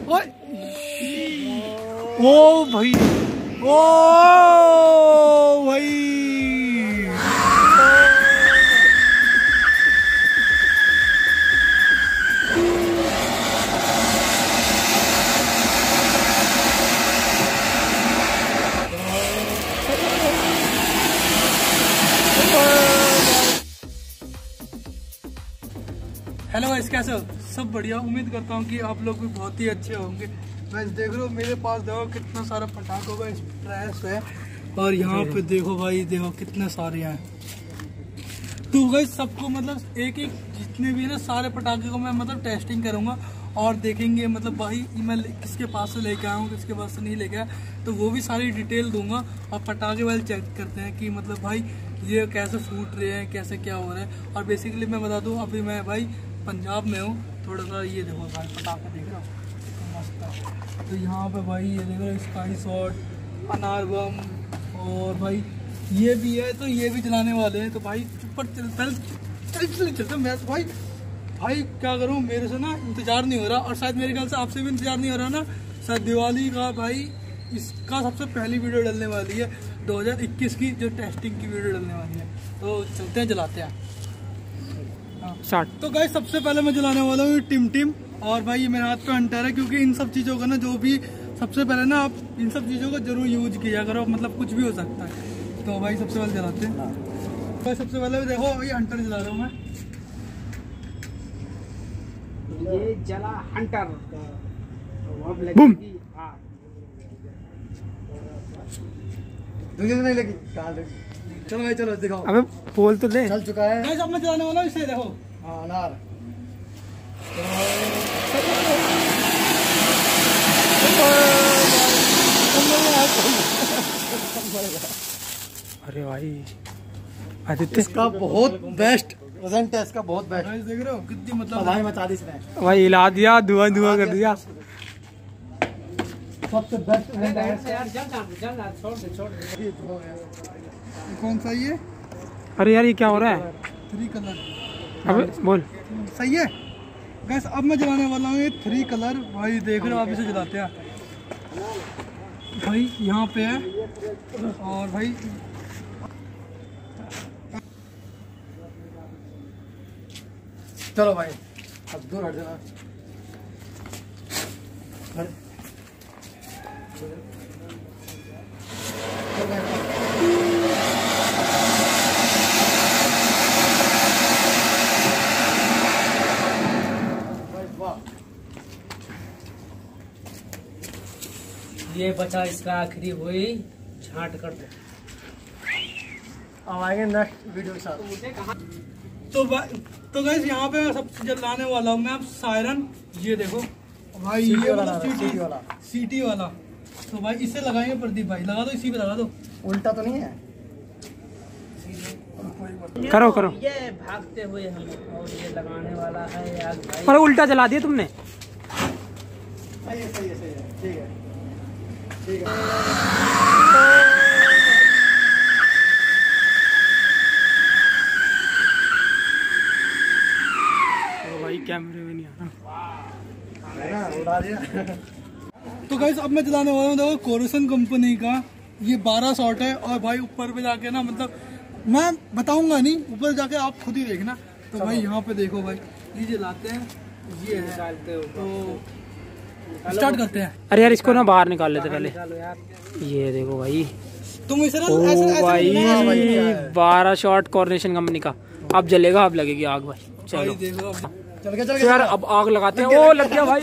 ओ भाई, ओ भाई, hello guys, कैसे हो? सब बढ़िया। उम्मीद करता हूँ कि आप लोग भी बहुत ही अच्छे होंगे। गाइस देख रहे हो मेरे पास, देखो कितना सारा पटाखों का स्ट्रेस है, और यहाँ पे देखो भाई, देखो कितने सारे हैं। तो गाइस सबको मतलब एक एक जितने भी है ना सारे पटाखे को मैं मतलब टेस्टिंग करूँगा और देखेंगे मतलब भाई मैं किसके पास से लेके आया हूँ, किसके पास से नहीं लेके आया, तो वो भी सारी डिटेल दूंगा। और पटाखे वाले चेक करते हैं कि मतलब भाई ये कैसे फूट रहे हैं, कैसे क्या हो रहा है। और बेसिकली मैं बता दूँ, अभी मैं भाई पंजाब में हूँ थोड़ा सा। ये देखो भाई पटाखे देख रहे हो कितना मस्त है। तो यहाँ पे भाई ये देख रहे हो स्काई शॉट, अनार बम, और भाई ये भी है, तो ये भी चलाने वाले हैं। तो भाई ऊपर चलते मैं तो भाई क्या करूँ, मेरे से ना इंतजार नहीं हो रहा, और शायद मेरे ख्याल से आपसे भी इंतजार नहीं हो रहा ना। शायद दिवाली का भाई इसका सबसे पहली वीडियो डलने वाली है 2021 की, जो टेस्टिंग की वीडियो डलने वाली है। तो चलते हैं, चलाते हैं। तो गाइस सबसे पहले मैं जलाने वाला हूँ टिम टिम, और भाई ये मेरे हाथ पे हंटर है, क्योंकि इन सब चीज़ों का ना जो भी सबसे पहले ना आप इन सब चीज़ों का जरूर यूज किया करो, मतलब कुछ भी हो सकता है। तो भाई सबसे पहले जलाते हैं। तो सबसे पहले देखो भाई हंटर जला रहा हूँ मैं। ये जला हंटर बूम। नहीं लगी। चलो भाई चलो दिखाओ। अबे बोल तो ले। चल चुका है। गाइस अब मैं जलाने वाला हूँ, इसे देखो। हाँ अनार। अरे भाई आदित्य, इसका बहुत बेस्ट प्रेजेंट है, इसका बहुत बेस्ट। गाइस देख रहे हो कितनी मतलब भाई मचा दी इसने। भाई हिला दिया, धुआं धुआं कर दिया। सबसे बेस्ट प्रेजेंट है। कौन सा ये? अरे यार ये क्या हो रहा है? 3 कलर। अबे बोल। सही है गैस। अब मैं जलाने वाला हूँ ये 3 कलर। भाई देख रहे हो, आप इसे जलाते हैं भाई, यहाँ पे है। और भाई चलो भाई अब दूर हट जाना। ये बचा इसका आखिरी, वही झांट कर दो। अब आएंगे नेक्स्ट वीडियो के साथ। तो गाइस यहाँ पे मैं सबसे जलाने वाला हूँ मैं अब सायरन। ये देखो भाई, ये मतलब सीटी वाला। तो भाई इसे लगाएंगे प्रदीप भाई, लगा दो, इसी पे लगा दो। उल्टा तो नहीं है? करो करो। ये भागते हुए हम, और ये लगाने वाला है यार भाई। पर उल्टा जला दिया तुमने। सही है, सही है, सही है। ठीक है, ठीक है। भाई कैमरे में नहीं आ रहा। उड़ा दिया। तो गाइस अब मैं जलाने वाला हूँ, देखो कोरोसन कंपनी का ये 12 शॉट है। और भाई ऊपर पे जाके ना, मतलब मैं बताऊंगा नहीं, ऊपर जाके आप खुद ही देखना। तो भाई यहाँ पे देखो भाई, ये जलाते हैं, ये है। तो स्टार्ट करते हैं। अरे यार इसको ना बाहर निकाल लेते पहले। ये देखो भाई, तुम इसे ओ भाई 12 शॉट कॉर्पोरेशन कंपनी का। अब जलेगा, अब लगेगी आग भाई। चलो देखो चल गया, तो यार अब आग लगाते हैं। ओ लग गया भाई।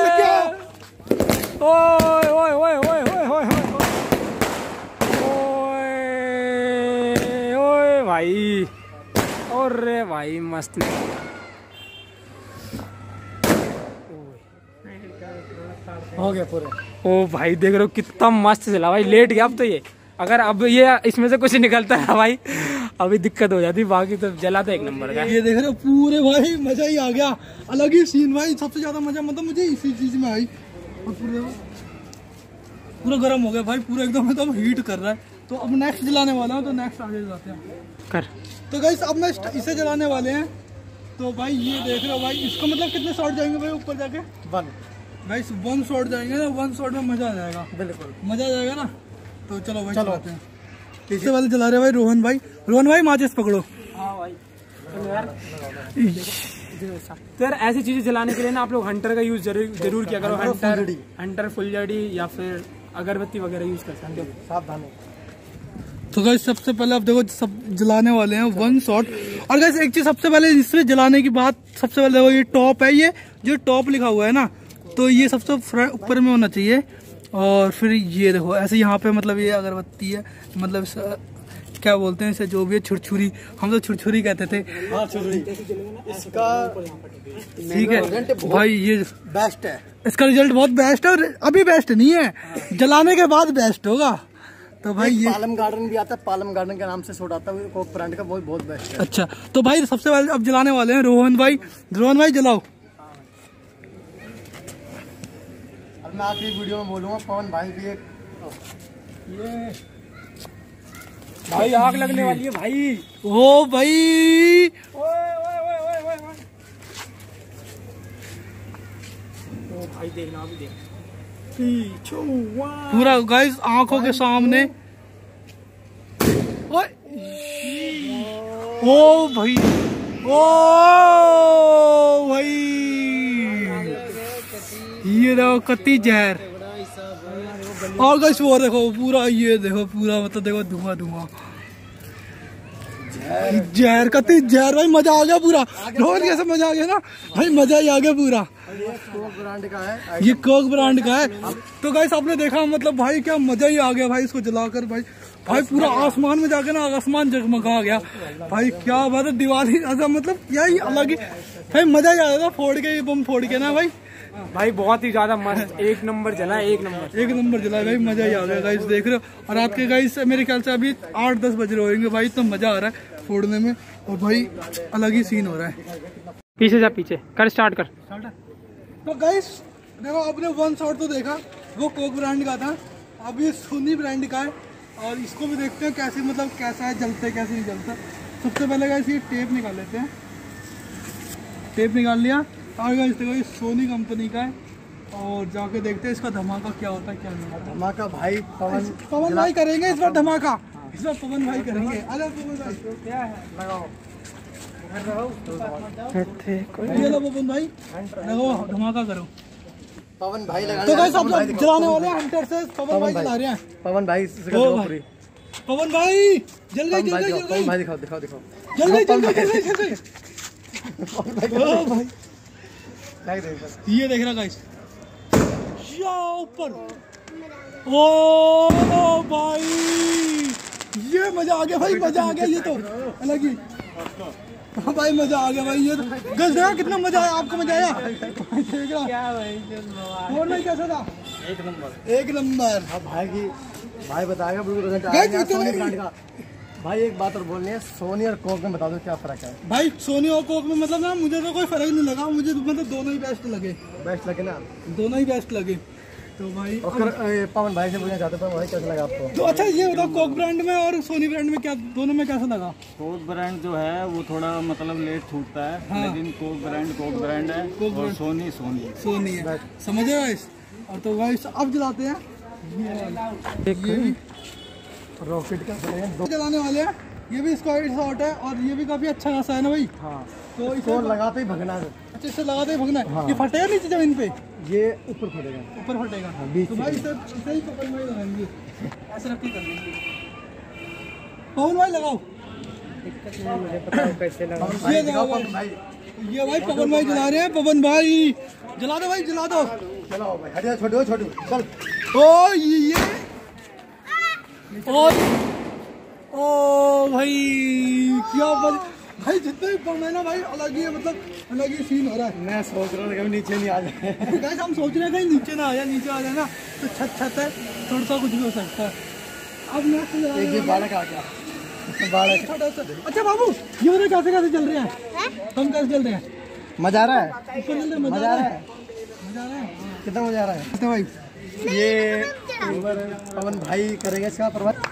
ओए ओए ओए ओए ओए ओए ओए ओए भाई, अरे भाई मस्त। हो गया पूरे। ओ भाई देख रहे हो कितना मस्त चला भाई। लेट गया अब तो ये, अगर अब ये इसमें से कुछ निकलता है भाई अभी दिक्कत हो जाती, बाकी तो जला तो एक नंबर का। ये देख रहे हो पूरे भाई, मजा ही आ गया। अलग ही सीन भाई, सबसे ज्यादा मजा मतलब मुझे इसी चीज में आई। और पूरा गर्म हो गया भाई, पूरा एकदम एकदम हीट कर रहा है। तो अब नेक्स्ट जलाने वाला हूँ, तो नेक्स्ट आगे जलाते हैं। कर। तो गाइस अब मैं इसे जलाने वाले हैं। तो भाई ये देख रहे हो भाई, इसको मतलब कितने शॉट जाएंगे भाई ऊपर जाके? 1 भाई वन शॉट जाएंगे ना, वन शॉट में मजा आ जाएगा, बिल्कुल मजा आ जाएगा ना। तो चलो भाई चलो। चलाते हैं। इससे पहले चला रहे भाई रोहन भाई। रोहन भाई माचिस पकड़ो। हाँ भाई चलो यार। तो यार ऐसी चीजें जलाने के लिए ना आप लोग हंटर का यूज जरूर किया करो। हंटर फुलझड़ी या फिर अगरबत्ती वगैरह यूज कर सकते हो। सावधान। तो गाइस सबसे पहले आप देखो सब जलाने वाले हैं वन शॉट। और गाइस एक चीज सबसे पहले इसमें जलाने की बात, सबसे पहले देखो ये टॉप है, ये जो टॉप लिखा हुआ है ना, तो ये सबसे ऊपर में होना चाहिए। और फिर ये देखो ऐसे यहाँ पे मतलब ये अगरबत्ती है, मतलब क्या बोलते हैं इसे, जो भी है छुरछुरी, हम तो छुरछुरी कहते थे। हाँ छुरछुरी। इसका ठीक है भाई, ये बेस्ट है, इसका रिजल्ट बहुत बेस्ट है। और अभी बेस्ट नहीं है, जलाने के बाद बेस्ट होगा। तो भाई ये पालम गार्डन भी आता है, पालम गार्डन के नाम से सोडा आता है, कोक ब्रांड का, बहुत बेस्ट है। अच्छा तो भाई सबसे पहले अब जलाने वाले हैं रोहन भाई। रोहन भाई जलाओ। अब मैं आखिरी वीडियो में बोलूंगा, पवन भाई भी एक ये भाई आग लगने वाली है भाई। ओ भाई ओए ओ भाई देखना अभी देख। पूरा गाइस आंखों के सामने। ओए ओ भाई, ओ भाई ये देखो कत्ती जहर। और गाइस वो देखो पूरा, ये देखो पूरा मतलब देखो धुआं धुआं जहर, कत्ती जहर। भाई मजा आ गया पूरा। रोहन कैसे मजा आ गया ना भाई, मजा ही आ गया पूरा। कोक ब्रांड का है, ये कोक ब्रांड का है। तो गाइस आपने देखा मतलब भाई क्या मजा ही आ गया भाई इसको जलाकर। भाई भाई पूरा आसमान में जाके ना आसमान जगमगा गया भाई, क्या बात है। दिवाली ऐसा मतलब क्या ही अलग ही भाई मजा ही आ गया फोड़ के, ये बम फोड़ के ना भाई। भाई बहुत ही ज्यादा मस्त, एक नंबर जला, एक नंबर जला भाई, मजा ही आ गया गाइस देख रहे हो। और रात के गाइस मेरे ख्याल से अभी 8-10 बज रहे होंगे भाई, तो मजा आ रहा है फोड़ने में। और भाई अलग ही सीन हो रहा है। पीछे जा, पीछे कर, स्टार्ट कर। तो गाइस देखो आपने वन शॉट तो देखा, वो कोक ब्रांड का था, अब ये सोनी ब्रांड का है। और इसको भी देखते हैं कैसे, मतलब कैसा है, जलता है कैसे नहीं जलता। सबसे पहले गाइस ये टेप निकाल लेते हैं। टेप निकाल लिया। और गाइस देखो ये सोनी कंपनी का है। और जाके देखते हैं इसका धमाका क्या होता है क्या नहीं होता। धमाका भाई पवन भाई करेंगे इस बार धमाका, इस बार पवन भाई करेंगे। अरे पवन भाई क्या है, लगाओ ये लो पवन भाई, लगाओ धमाका करो। पवन भाई लगा। तो गाइस आप लोग जलाने वाले हैं हंटर से, पवन भाई जला रहे हैं। पवन भाई पवन भाई जल गई, जल गई, पवन भाई दिखाओ जल गई, जल गई, जल गई। ये देख रहा गाइस, ऊपर। ओ भाई ये मजा आ गया भाई, मजा आ गया। ये तो अलग ही हाँ भाई मजा आ गया भाई। ये तो गज देखा कितना मजा आया, आपको मजा आया देख रहा क्या भाई कैसा था? एक नंबर। अब भाई बताएगा बिल्कुल सोनी ब्रांड का। भाई एक बात और बोलनी है, सोनी और कोक में बता दो क्या फर्क है? भाई सोनी और कोक में मतलब ना मुझे तो कोई फर्क नहीं लगा, मुझे तो मतलब दोनों ही बेस्ट लगे। बेस्ट लगे ना, दोनों ही बेस्ट लगे। तो भाई पवन भाई से पूछना चाहते हैं, पवन भाई कैसा लगा आपको? तो अच्छा ये बताओ कोक ब्रांड में और सोनी ब्रांड में क्या, दोनों में कैसा लगा? कोक ब्रांड जो है वो थोड़ा मतलब लेट छूटता है। हाँ। लेकिन कोक ब्रांड है और सोनी है। समझे गाइस? और तो गाइस अब जलाते हैं ये रॉकेट का जलाने वाले हैं। ये भी स्क्वाड शॉट है और ये भी काफी अच्छा खासा है ना भाई। हाँ तो इसको लगाते ही भगना है, अच्छे से लगाते ही भगना है। हाँ। ये फटेगा नीचे जमीन पे, ये ऊपर फटेगा, ऊपर फटेगा। हाँ, बीच तो भाई इसे ही पवन भाई लगाएंगे, ऐसे रख के कर लेंगे। पवन भाई लगाओ। मुझे पता है कैसे लगा। ये देखो भाई, ये भाई पवन भाई जला रहे हैं। पवन भाई जला दो भाई, जला दो। चलो भाई हटिया, छोटू चल। ओ ये ओ भाई क्या भाई जितने भी बम है ना भाई अलग ही है, मतलब अलग ही सीन हो रहा है। मैं सोच रहा था कभी नीचे नहीं आ जाए। गाइस हम सोच रहे हैं कहीं नीचे ना आ जाए, नीचे आ जाए ना तो छत है, थोड़ा सा कुछ भी हो सकता है। अब नेक्स्ट ये बालक आ गया, बालक छोटा सा। अच्छा बाबू ये बताओ कैसे कैसे चल रहे हैं, हम कैसे चल रहे हैं? मजा आ रहा है, ऊपर चल रहे, मजा आ रहा है, मजा आ रहा है। कितना मजा आ रहा है? अच्छा भाई ये पवन भाई करेंगे इसका प्रबंध।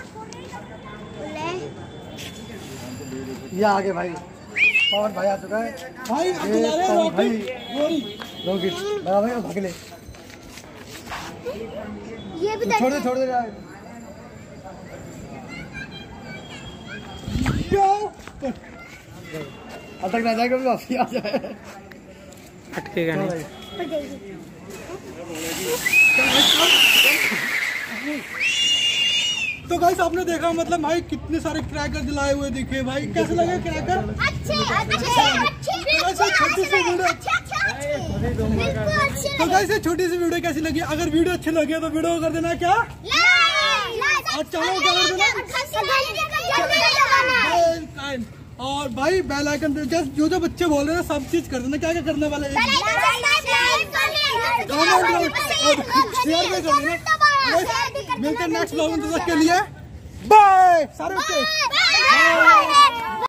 ये आगे भाई पवन भाई आ चुका है भाई, ये जला रहे हैं पवन भाई रॉकेट गोरी। रॉकेट लगा भाई, भाग ले ये भी छोड़ दे यार। अटक ना जाए कभी वापसी आ जाए। अटकेगा नहीं। तो गाइस आपने देखा मतलब भाई कितने सारे क्रैकर जलाए हुए दिखे भाई, कैसे लगे क्रैकर? तो गाइस ये छोटी सी वीडियो कैसी लगी? अगर वीडियो अच्छी लगी तो वीडियो को कर देना क्या और चैनल क्या कर देना और भाई बेल आइकन जो जो बच्चे बोल रहे हैं सब चीज कर देना। क्या क्या करने वाले शेयर भी कर देना। मिलते हैं नेक्स्ट व्लॉग में, तब तक के लिए बाय सारे बच्चे।